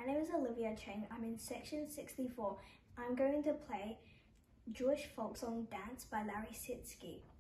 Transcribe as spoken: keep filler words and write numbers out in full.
name is Olivia Cheng. I'm in section sixty-four. I'm going to play Jewish folk song Dance by Larry Sitsky.